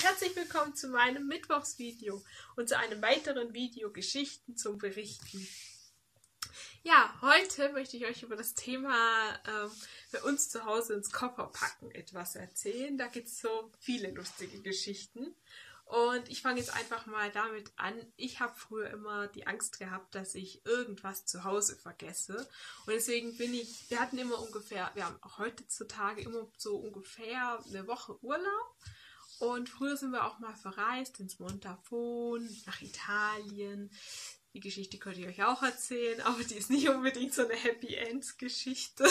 herzlich willkommen zu meinem Mittwochsvideo und zu einem weiteren Video Geschichten zum Berichten. Ja, heute möchte ich euch über das Thema bei uns zu Hause ins Kofferpacken etwas erzählen. Da gibt es so viele lustige Geschichten. Und ich fange jetzt einfach mal damit an. Ich habe früher immer die Angst gehabt, dass ich irgendwas zu Hause vergesse. Und deswegen wir haben auch heutzutage immer so ungefähr eine Woche Urlaub. Und früher sind wir auch mal verreist ins Montafon, nach Italien. Die Geschichte könnte ich euch auch erzählen, aber die ist nicht unbedingt so eine Happy End Geschichte.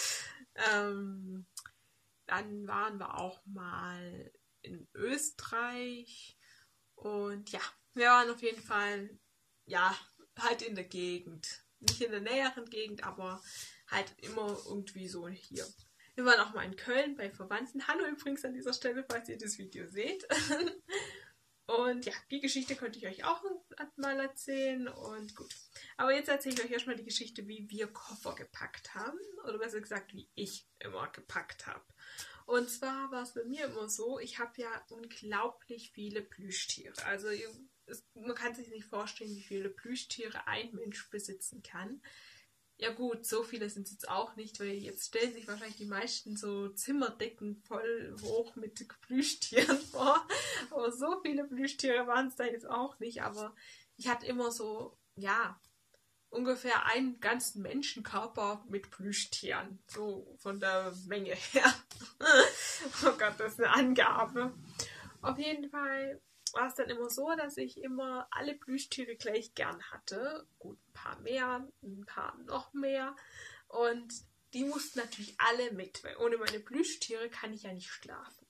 Dann waren wir auch mal in Österreich und ja, wir waren auf jeden Fall, ja, halt in der Gegend. Nicht in der näheren Gegend, aber halt immer irgendwie so hier. Wir waren auch mal in Köln bei Verwandten. Hallo übrigens an dieser Stelle, falls ihr das Video seht. Und ja, die Geschichte könnte ich euch auch mal erzählen und gut. Aber jetzt erzähle ich euch erstmal die Geschichte, wie wir Koffer gepackt haben. Oder besser gesagt, wie ich immer gepackt habe. Und zwar war es bei mir immer so, ich habe ja unglaublich viele Plüschtiere. Also man kann sich nicht vorstellen, wie viele Plüschtiere ein Mensch besitzen kann. Ja gut, so viele sind es jetzt auch nicht, weil jetzt stellen sich wahrscheinlich die meisten so Zimmerdecken voll hoch mit Plüschtieren vor. Aber so viele Plüschtiere waren es da jetzt auch nicht. Aber ich hatte immer so, ja, ungefähr einen ganzen Menschenkörper mit Plüschtieren. So von der Menge her. Oh Gott, das ist eine Angabe. Auf jeden Fall war es dann immer so, dass ich immer alle Plüschtiere gleich gern hatte. Gut, ein paar mehr, ein paar noch mehr. Und die mussten natürlich alle mit, weil ohne meine Plüschtiere kann ich ja nicht schlafen.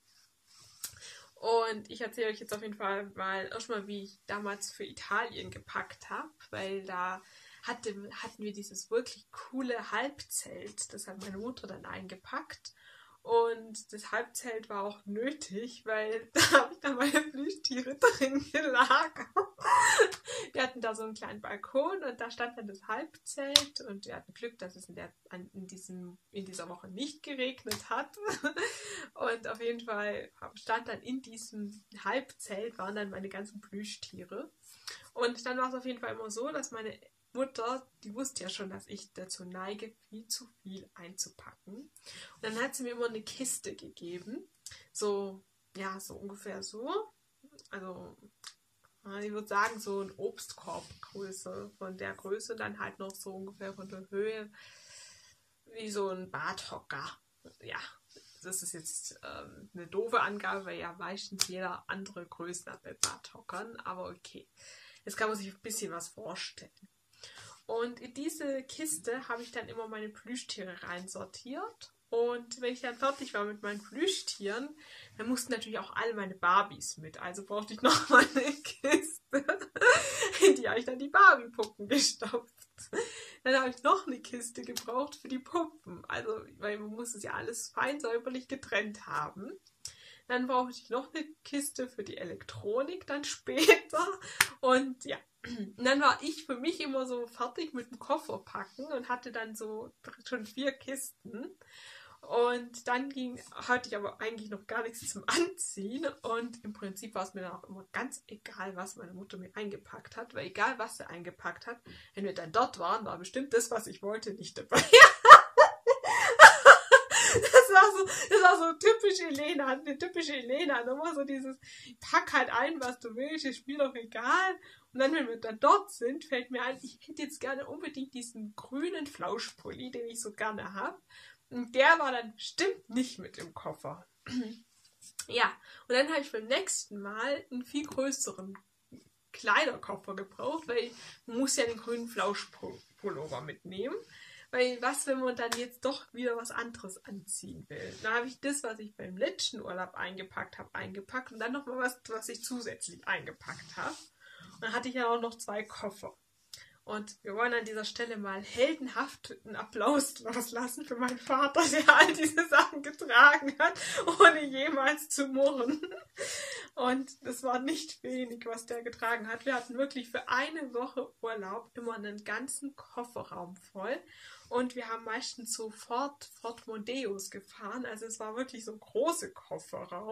Und ich erzähle euch jetzt auf jeden Fall mal erstmal, wie ich damals für Italien gepackt habe, weil da hatten wir dieses wirklich coole Halbzelt. Das hat meine Mutter dann eingepackt. Und das Halbzelt war auch nötig, weil da habe ich dann meine Plüschtiere drin gelagert. Wir hatten da so einen kleinen Balkon und da stand dann das Halbzelt und wir hatten Glück, dass es in dieser Woche nicht geregnet hat. Und auf jeden Fall stand dann in diesem Halbzelt, waren dann meine ganzen Plüschtiere. Und dann war es auf jeden Fall immer so, dass meine Mutter, die wusste ja schon, dass ich dazu neige, viel zu viel einzupacken. Und dann hat sie mir immer eine Kiste gegeben. So, ja, so ungefähr so. Also, ich würde sagen, so ein Obstkorbgröße. Von der Größe dann halt noch so ungefähr von der Höhe wie so ein Barthocker. Ja, das ist jetzt eine doofe Angabe, weil ja meistens jeder andere Größen hat bei Barthockern. Aber okay, jetzt kann man sich ein bisschen was vorstellen. Und in diese Kiste habe ich dann immer meine Plüschtiere reinsortiert. Und wenn ich dann fertig war mit meinen Plüschtieren, dann mussten natürlich auch alle meine Barbies mit. Also brauchte ich noch mal eine Kiste. In die habe ich dann die Barbie-Puppen gestopft. Dann habe ich noch eine Kiste gebraucht für die Puppen. Also, weil man muss es ja alles fein säuberlich getrennt haben. Dann brauchte ich noch eine Kiste für die Elektronik dann später. Und ja, und dann war ich für mich immer so fertig mit dem Kofferpacken und hatte dann so schon 4 Kisten. Und dann hatte ich aber eigentlich noch gar nichts zum Anziehen. Und im Prinzip war es mir dann auch immer ganz egal, was meine Mutter mir eingepackt hat. Weil egal, was sie eingepackt hat, wenn wir dann dort waren, war bestimmt das, was ich wollte, nicht dabei. Das war so typisch Elena, eine typische Elena. Nochmal so dieses, pack halt ein, was du willst, ist mir doch egal. Und dann, wenn wir dann dort sind, fällt mir ein, ich hätte jetzt gerne unbedingt diesen grünen Flauschpulli, den ich so gerne habe. Und der war dann bestimmt nicht mit im Koffer. Ja, und dann habe ich beim nächsten Mal einen viel größeren Kleiderkoffer gebraucht, weil man muss ja den grünen Flauschpullover mitnehmen. Weil was, wenn man dann jetzt doch wieder was anderes anziehen will? Dann habe ich das, was ich beim letzten Urlaub eingepackt habe, eingepackt und dann nochmal was ich zusätzlich eingepackt habe. Und dann hatte ich ja auch noch 2 Koffer. Und wir wollen an dieser Stelle mal heldenhaft einen Applaus loslassen für meinen Vater, der all diese Sachen getragen hat, ohne jemals zu murren. Und das war nicht wenig, was der getragen hat. Wir hatten wirklich für eine Woche Urlaub immer einen ganzen Kofferraum voll. Und wir haben meistens so Ford Mondeos gefahren. Also es war wirklich so ein großer Kofferraum.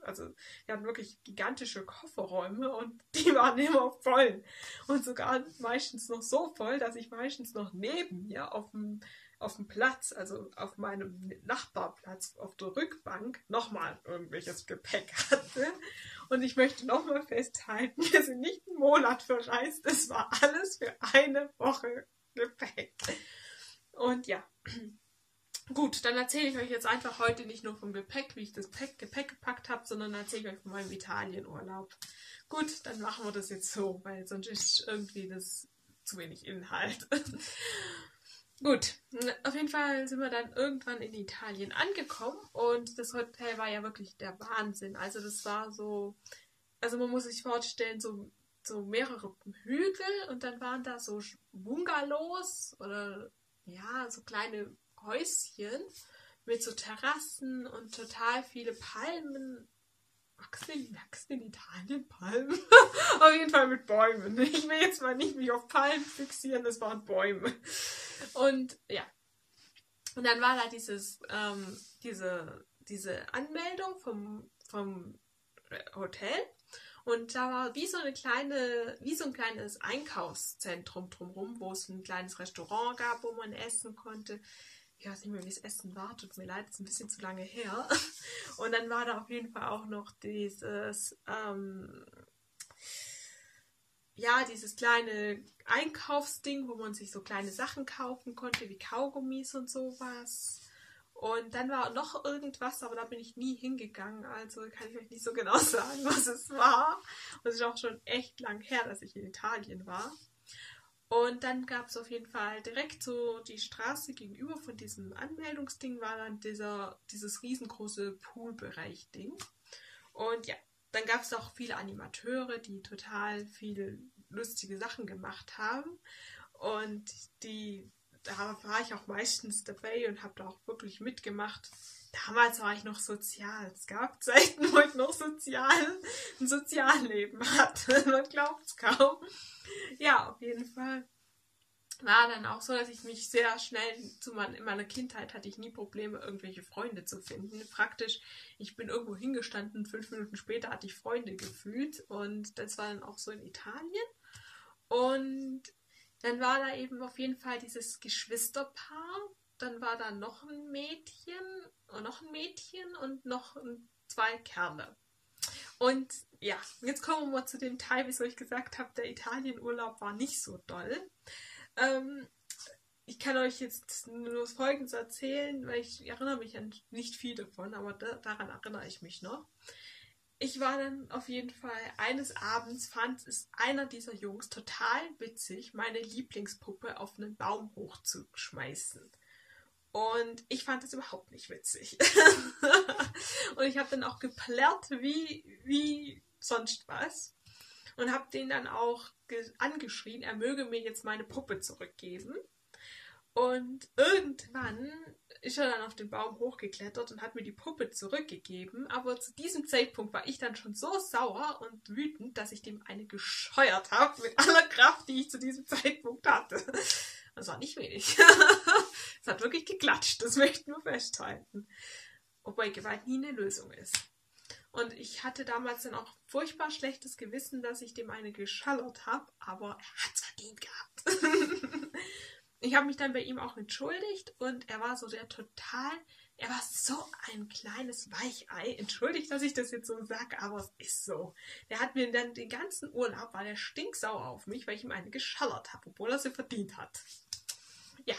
Also wir hatten wirklich gigantische Kofferräume und die waren immer voll. Und sogar meistens noch so voll, dass ich meistens noch neben mir auf dem Platz, also auf meinem Nachbarplatz, auf der Rückbank, nochmal irgendwelches Gepäck hatte. Und ich möchte nochmal festhalten, wir sind nicht einen Monat verreist, es war alles für eine Woche Gepäck. Und ja, gut, dann erzähle ich euch jetzt einfach heute nicht nur vom Gepäck, wie ich das Gepäck gepackt habe, sondern erzähle ich euch von meinem Italienurlaub. Gut, dann machen wir das jetzt so, weil sonst ist irgendwie das zu wenig Inhalt. Gut, auf jeden Fall sind wir dann irgendwann in Italien angekommen und das Hotel war ja wirklich der Wahnsinn. Also das war so, also man muss sich vorstellen, so mehrere Hügel und dann waren da so Bungalows oder ja, so kleine Häuschen mit so Terrassen und total viele Palmen. Wachsen in Italien Palmen? Auf jeden Fall mit Bäumen. Ich will jetzt mal nicht mich auf Palmen fixieren, das waren Bäume. Und ja. Und dann war da diese Anmeldung vom Hotel. Und da war wie so ein kleines Einkaufszentrum drumherum, wo es ein kleines Restaurant gab, wo man essen konnte. Ich weiß nicht mehr, wie das Essen war, tut mir leid, ist ein bisschen zu lange her. Und dann war da auf jeden Fall auch noch dieses kleine Einkaufsding, wo man sich so kleine Sachen kaufen konnte, wie Kaugummis und sowas. Und dann war noch irgendwas, aber da bin ich nie hingegangen, also kann ich euch nicht so genau sagen, was es war. Und es ist auch schon echt lang her, dass ich in Italien war. Und dann gab es auf jeden Fall direkt so die Straße gegenüber von diesem Anmeldungsding war dann dieses riesengroße Poolbereich-Ding. Und ja, dann gab es auch viele Animateure, die total viele lustige Sachen gemacht haben. Und da war ich auch meistens dabei und habe da auch wirklich mitgemacht. Damals war ich noch sozial. Es gab Zeiten, wo ich noch ein Sozialleben hatte. Man glaubt es kaum. Ja, auf jeden Fall war dann auch so, dass ich mich sehr schnell, in meiner Kindheit hatte ich nie Probleme, irgendwelche Freunde zu finden. Praktisch, ich bin irgendwo hingestanden, 5 Minuten später hatte ich Freunde gefühlt und das war dann auch so in Italien. Und dann war da eben auf jeden Fall dieses Geschwisterpaar. Dann war da noch ein Mädchen und noch 2 Kerle. Und ja, jetzt kommen wir mal zu dem Teil, wieso ich gesagt habe, der Italienurlaub war nicht so doll. Ich kann euch jetzt nur Folgendes erzählen, weil ich erinnere mich an nicht viel davon, aber daran erinnere ich mich noch. Ich war dann auf jeden Fall eines Abends, fand es einer dieser Jungs total witzig, meine Lieblingspuppe auf einen Baum hochzuschmeißen. Und ich fand es überhaupt nicht witzig. Und ich habe dann auch geplärrt wie sonst was. Und habe den dann auch angeschrien, er möge mir jetzt meine Puppe zurückgeben. Und irgendwann ist er dann auf den Baum hochgeklettert und hat mir die Puppe zurückgegeben. Aber zu diesem Zeitpunkt war ich dann schon so sauer und wütend, dass ich dem eine gescheuert habe mit aller Kraft, die ich zu diesem Zeitpunkt hatte. Das war nicht wenig. Es hat wirklich geklatscht, das möchte ich nur festhalten. Wobei Gewalt nie eine Lösung ist. Und ich hatte damals dann auch furchtbar schlechtes Gewissen, dass ich dem eine geschallert habe, aber er hat es verdient gehabt. Ich habe mich dann bei ihm auch entschuldigt und er war so er war so ein kleines Weichei. Entschuldigt, dass ich das jetzt so sage, aber es ist so. Der hat mir dann den ganzen Urlaub, war der stinksauer auf mich, weil ich ihm eine geschallert habe, obwohl er sie verdient hat. Ja.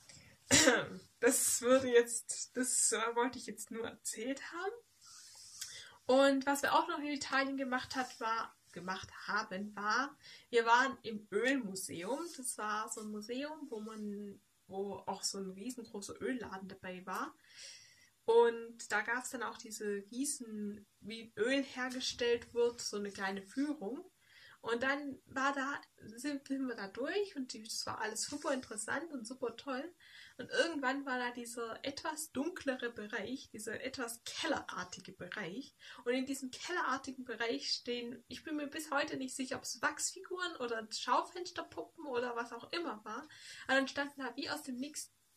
Das wollte ich jetzt nur erzählt haben. Und was wir auch noch in Italien gemacht haben, war, wir waren im Ölmuseum. Das war so ein Museum, wo auch so ein riesengroßer Ölladen dabei war. Und da gab es dann auch diese wie Öl hergestellt wird, so eine kleine Führung. Und dann sind wir da durch und das war alles super interessant und super toll. Und irgendwann war da dieser etwas dunklere Bereich, dieser etwas kellerartige Bereich. Und in diesem kellerartigen Bereich stehen, ich bin mir bis heute nicht sicher, ob es Wachsfiguren oder Schaufensterpuppen oder was auch immer war. Aber dann standen da wie aus dem Nix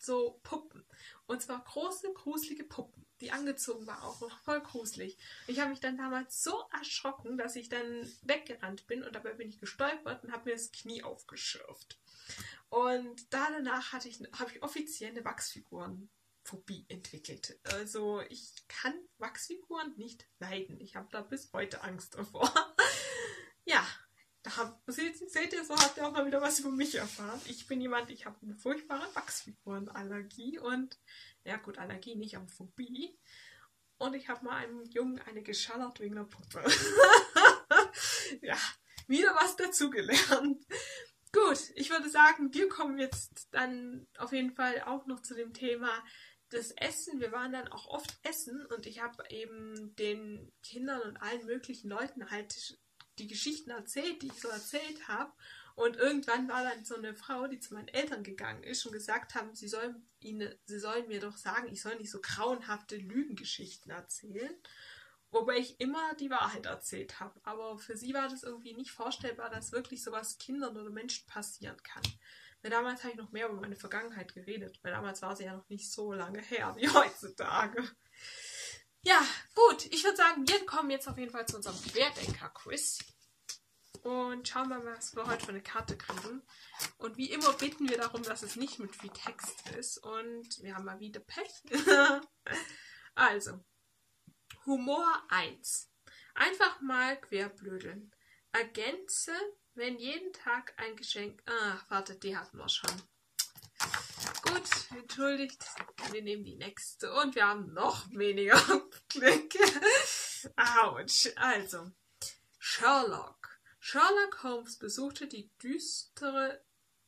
so Puppen. Und zwar große, gruselige Puppen, die angezogen war, auch noch voll gruselig. Ich habe mich dann damals so erschrocken, dass ich dann weggerannt bin und dabei bin ich gestolpert und habe mir das Knie aufgeschürft. Und danach habe ich offiziell eine Wachsfigurenphobie entwickelt. Also ich kann Wachsfiguren nicht leiden. Ich habe da bis heute Angst davor. Ja, seht ihr, so habt ihr auch mal wieder was über mich erfahren. Ich bin jemand, ich habe eine furchtbare Wachsfigurenallergie und, ja gut, Allergie nicht, aber Phobie. Und ich habe mal einem Jungen eine geschallert wegen einer Puppe. Ja, wieder was dazugelernt. Gut, ich würde sagen, wir kommen jetzt dann auf jeden Fall auch noch zu dem Thema des Essen. Wir waren dann auch oft essen und ich habe eben den Kindern und allen möglichen Leuten halt die Geschichten erzählt, die ich so erzählt habe. Und irgendwann war dann so eine Frau, die zu meinen Eltern gegangen ist und gesagt haben, sie sollen mir doch sagen, ich soll nicht so grauenhafte Lügengeschichten erzählen. Wobei ich immer die Wahrheit erzählt habe. Aber für sie war das irgendwie nicht vorstellbar, dass wirklich sowas Kindern oder Menschen passieren kann. Weil damals habe ich noch mehr über meine Vergangenheit geredet. Weil damals war sie ja noch nicht so lange her wie heutzutage. Ja, gut. Ich würde sagen, wir kommen jetzt auf jeden Fall zu unserem Querdenker-Quiz. Und schauen wir mal, was wir heute für eine Karte kriegen. Und wie immer bitten wir darum, dass es nicht mit viel Text ist. Und wir haben mal wieder Pech. Also, Humor 1. Einfach mal querblödeln. Ergänze, wenn jeden Tag ein Geschenk... warte, die hatten wir schon. Gut, entschuldigt. Wir nehmen die nächste. Und wir haben noch weniger Glück. Autsch. Also, Sherlock. Sherlock Holmes besuchte die düstere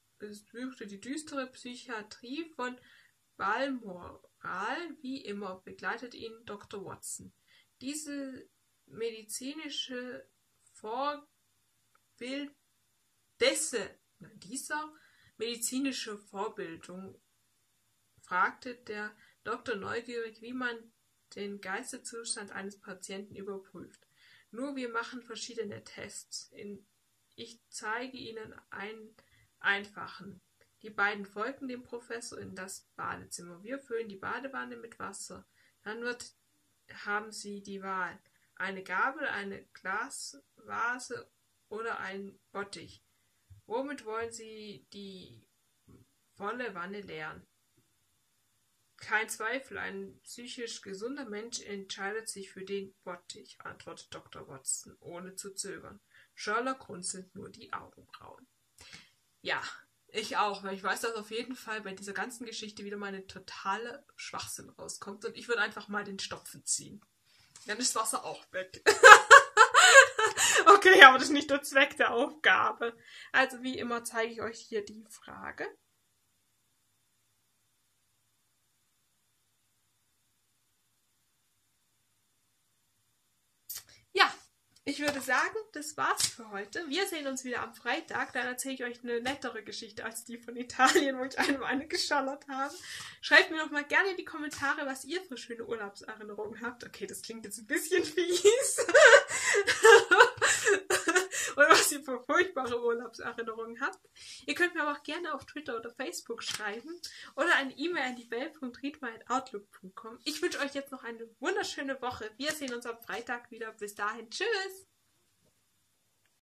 Psychiatrie von Balmoral. Wie immer begleitet ihn Dr. Watson. Dieser medizinische Vorbildung fragte der Doktor neugierig, wie man den Geisteszustand eines Patienten überprüft. Nur wir machen verschiedene Tests. Ich zeige Ihnen einen einfachen. Die beiden folgen dem Professor in das Badezimmer. Wir füllen die Badewanne mit Wasser. Dann haben Sie die Wahl. Eine Gabel, eine Glasvase oder ein Bottich. Womit wollen Sie die volle Wanne leeren? Kein Zweifel, ein psychisch gesunder Mensch entscheidet sich für den Bottich, antwortet Dr. Watson, ohne zu zögern. Sherlock runzelt nur die Augenbrauen. Ja, ich auch, weil ich weiß, dass auf jeden Fall bei dieser ganzen Geschichte wieder mal eine totale Schwachsinn rauskommt und ich würde einfach mal den Stopfen ziehen. Dann ist das Wasser auch weg. Okay, aber das ist nicht der Zweck der Aufgabe. Also wie immer zeige ich euch hier die Frage. Ja, ich würde sagen, das war's für heute. Wir sehen uns wieder am Freitag. Dann erzähle ich euch eine nettere Geschichte als die von Italien, wo ich eine geschallert habe. Schreibt mir doch mal gerne in die Kommentare, was ihr für schöne Urlaubserinnerungen habt. Okay, das klingt jetzt ein bisschen fies. Oder was ihr für furchtbare Urlaubserinnerungen habt. Ihr könnt mir aber auch gerne auf Twitter oder Facebook schreiben oder eine E-Mail an die welt.riedma@outlook.com. Ich wünsche euch jetzt noch eine wunderschöne Woche. Wir sehen uns am Freitag wieder. Bis dahin. Tschüss!